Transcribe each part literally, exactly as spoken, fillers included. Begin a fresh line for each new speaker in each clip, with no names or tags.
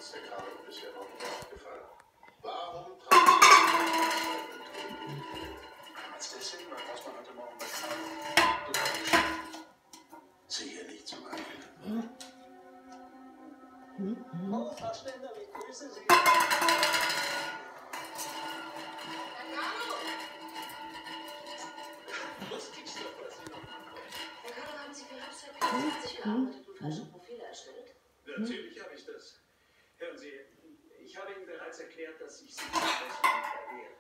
ist der Carlo bisher noch nicht aufgefallen. Warum tragen Sie damals deswegen, weil Rossmann heute Morgen bei Carlo Sie hier nicht zum Beispiel.
Hm? Hm?
Oh, Frau Stender, ich grüße Sie. Lustigste, dass Sie noch mal kommen.
Herr Carlo, haben Sie für Herbst vierundzwanzig gearbeitet und falsche Profile erstellt?
Natürlich habe ich das. Hören Sie, ich habe Ihnen bereits erklärt, dass ich Sie deswegen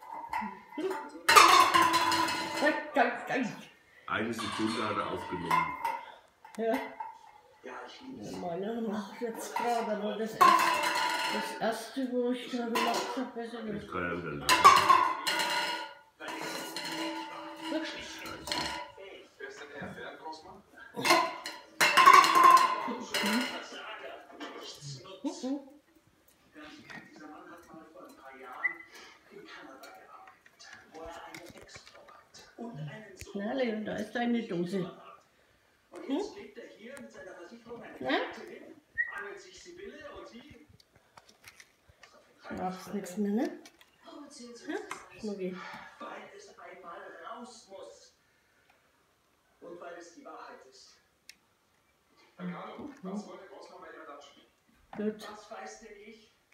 verehre.
Eine Sekunde hat er aufgenommen.
Ja.
Ja, ich liebe
Ja,
Sie.
meine macht jetzt gerade, aber das erste, das erste, wo ich da gemacht habe, besser
Jetzt
nicht.
kann er wieder lachen.
Weil ich so fähig war.
Wirklich?
Scheiße.
Fähig.
Wer ist denn der Herr Grossmann?
Versager. Nichts nutzt.
Mhm.
Dieser Mann hat mal vor ein paar Jahren in Kanada gearbeitet, wo er eine Ex-Frau hat und einen Sohn.
Na, Leon, da ist deine Dose.
Und jetzt lebt er hier mit seiner Versicherung eine
Ja?
Kette, angelt sich Sibylle und sie.
Du machst nichts mehr, ne?
Warum erzählen Sie
Ja?
uns das alles?
Schnucki.
Weil es einmal raus muss. Und weil es die Wahrheit ist.
Herr Carlo, was wollte Grossmann bei Ihrer Latschen?
Gut.
Was weiß denn ich?